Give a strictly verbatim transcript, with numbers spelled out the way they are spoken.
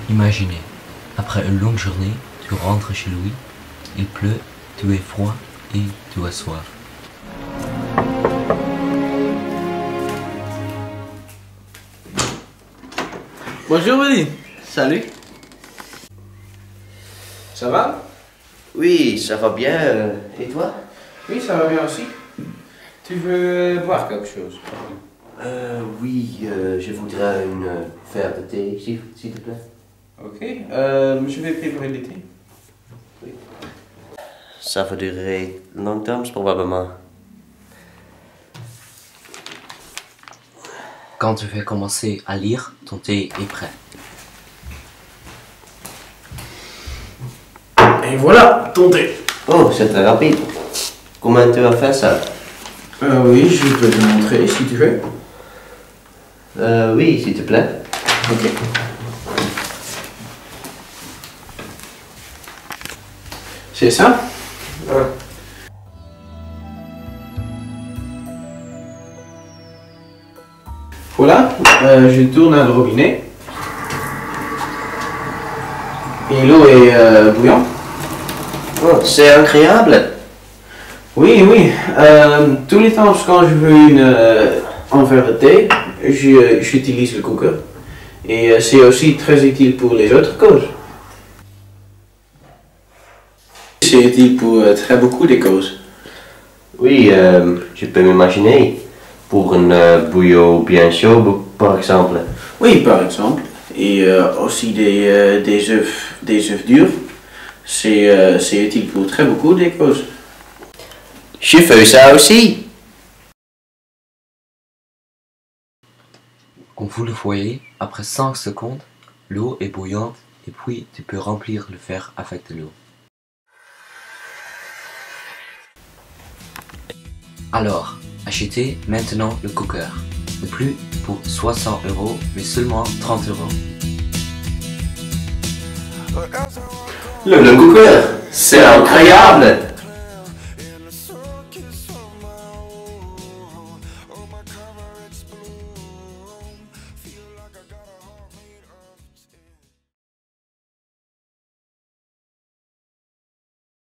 Imaginez, après une longue journée, tu rentres chez Louis, il pleut, tu es froid et tu as soif. Bonjour Willy. Salut. Ça va? Oui, ça va bien. euh, Et toi? Oui, ça va bien aussi. Tu veux boire quelque chose? Euh, oui, euh, je voudrais une euh, verre de thé, s'il s'il te plaît. Ok, euh, je vais préparer le thé. Oui. Ça va durer longtemps, probablement. Quand tu fais commencer à lire, ton thé est prêt. Et voilà, ton thé. Oh, c'est très rapide. Comment tu as fait ça? Euh, oui, je peux te montrer si tu veux. Euh, oui, s'il te plaît. Ok. C'est ça? Ouais. Voilà, euh, je tourne à le robinet. Et l'eau est euh, bouillante. Oh, c'est incroyable. Oui, oui. Euh, tous les temps, quand je veux une, euh, un verre de thé, je- j'utilise le cooker. Et euh, c'est aussi très utile pour les autres causes. C'est utile pour euh, très beaucoup de causes. Oui, euh, je peux m'imaginer. Pour un euh, bouillon bien chaud, par exemple. Oui, par exemple. Et euh, aussi des, euh, des œufs des œufs durs. C'est euh, c'est utile pour très beaucoup de causes. Je fais ça aussi. On fout le foyer, après cinq secondes, l'eau est bouillante et puis tu peux remplir le verre avec de l'eau. Alors, achetez maintenant le cooker. Ne plus pour soixante euros, mais seulement trente euros. Le, le cooker, c'est incroyable.